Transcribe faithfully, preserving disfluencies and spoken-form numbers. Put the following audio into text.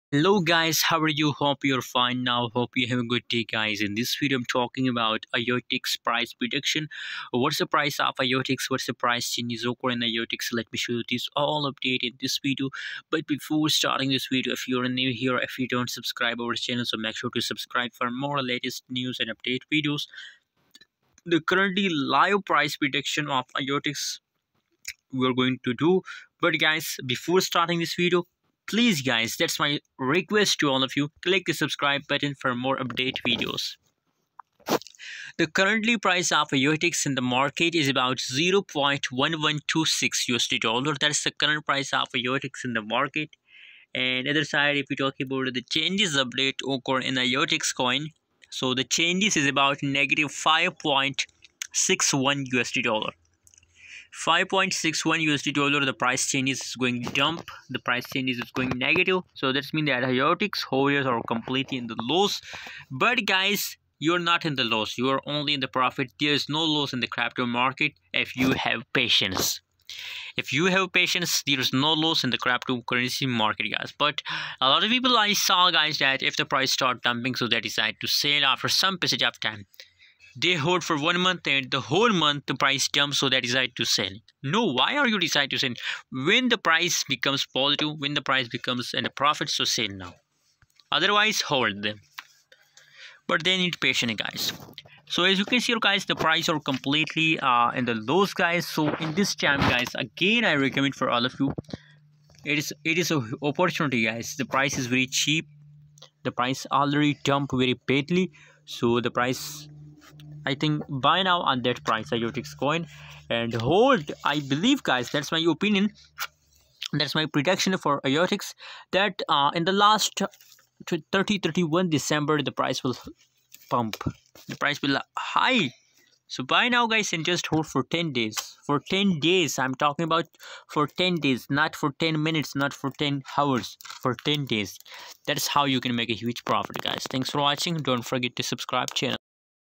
Hello guys, how are you? Hope you're fine now. Hope you have a good day guys. In this video I'm talking about IoTix price prediction. What's the price of IoTix? What's the price changes occur in IoTix? Let me show you this all update in this video. But before starting this video, if you're new here, if you don't subscribe our channel, so make sure to subscribe for more latest news and update videos. The currently live price prediction of IoTix we're going to do. But guys, before starting this video, please guys, that's my request to all of you, click the subscribe button for more update videos. The currently price of IoTix in the market is about zero point one one two six U S D dollar. That's the current price of IoTix in the market. And other side, if we talk about the changes update occur in IoTix coin, so the changes is about negative five point six one U S D dollar. five point six one U S D dollar, the price changes is going dump, the price changes is going negative. So that's mean that IoTix holders are completely in the loss. But guys, you're not in the loss, you are only in the profit. There's no loss in the crypto market if you have patience. If you have patience, there's no loss in the cryptocurrency market guys. But a lot of people I saw guys that if the price start dumping, so they decide to sell after some passage of time. They hold for one month and the whole month the price jumps, so they decide to sell. No, why are you decide to sell? When the price becomes positive, when the price becomes in a profit, so sell now. Otherwise, hold them. But they need patience, guys. So as you can see, guys, the price are completely uh, in the lows, guys. So in this time, guys, again, I recommend for all of you. It is it is a opportunity, guys. The price is very cheap. The price already dumped very badly. So the price, I think, buy now on that price IoTix coin and hold. I believe guys, that's my opinion, that's my prediction for IoTix, that uh, in the last thirty thirty-one December the price will pump, the price will high. So buy now guys and just hold for ten days. For ten days, I'm talking about for ten days, not for ten minutes, not for ten hours, for ten days. That's how you can make a huge profit guys. Thanks for watching. Don't forget to subscribe channel.